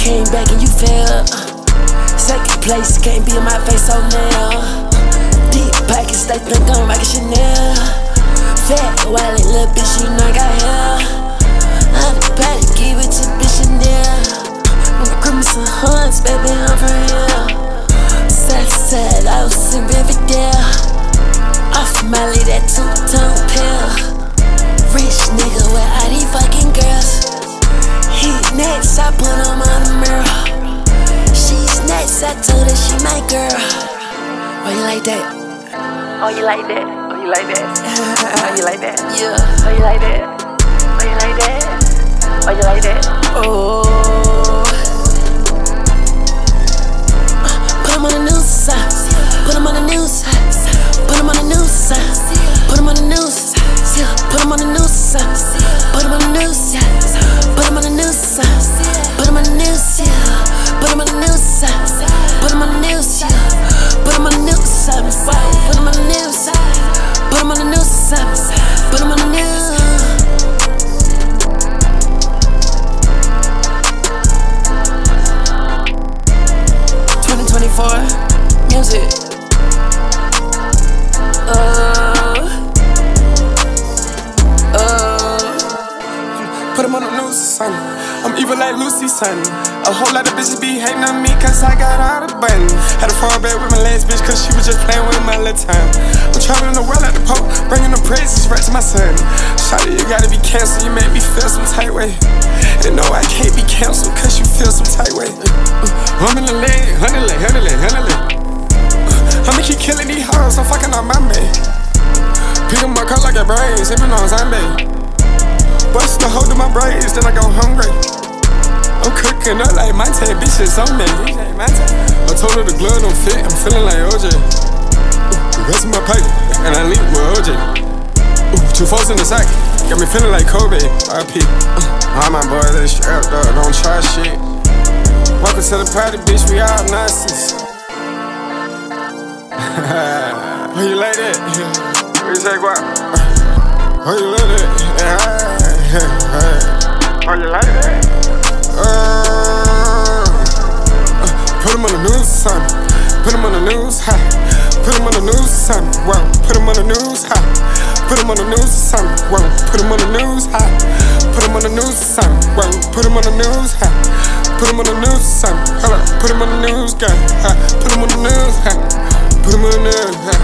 came back and you failed. Second place, can't be in my face, so now. Deep pockets, they think I'm rockin' Chanel. Fat wallet, little bitch, you know I got hair. I'm the patty, give it to bitch Chanel. Grab me some hunts, baby, I'm for real. Southside, I was in Riverdale. Off Molly, that two-tone pill. Rich nigga with all these fucking girls. He next, I put him on the mirror. She's next, I told her she my girl. Oh, you like that? Oh, you like that? Oh, you like that? Oh, you like that? Yeah. Oh, you like that? Oh, you like that? Oh, you like that? Oh. Put him on the news, put him on the news, put him on the news, put him on the news, put him on the news, put him on the news, put him on the news, put him on the news, put him on the news, put him on the news, put him on the news, put him on the news, put him on the news, put him on the news. 2024 music. Put him on the news, son. I'm evil like Lucy, son. A whole lot of bitches be hating on me cause I got all the buttons. Had to fall back with my last bitch cause she was just playing with my little time. I'm traveling the world at the Pope, bringing the praises right to my son. Shawty, you gotta be canceled, you make me feel some tight way. And no, I can't be canceled cause you feel some tight way. I'm in the leg, honey leg. I'ma keep killing these hoes, I'm fucking on my man. Pick 'em up, cut like a brain, sippin' on zombie. Bust the hole to my braids, then I go hungry. I'm cooking up like my tape, bitches on me. I told her the glove don't fit, I'm feeling like OJ. The rest of my pocket, and I leave with OJ. 2 folks in the sack, got me feeling like Kobe, RP. All my boys, they strapped up, don't try shit. Welcome to the party, bitch, we all Nazis. How you like that? What you say, what? How you like that? How you like that? Put him on the news, son. Put him on the news, ha. Put him on the news, son. Whoa. Put him on the news, ha. Put him on the news, son. Whoa. Put him on the news, ha. Put him on the news, son. Whoa. Put him on the news, ha. Put him on the news, son. Hold up. Put him on the news, guy. Ha. Put him on the news, ha. Put him on the news, ha.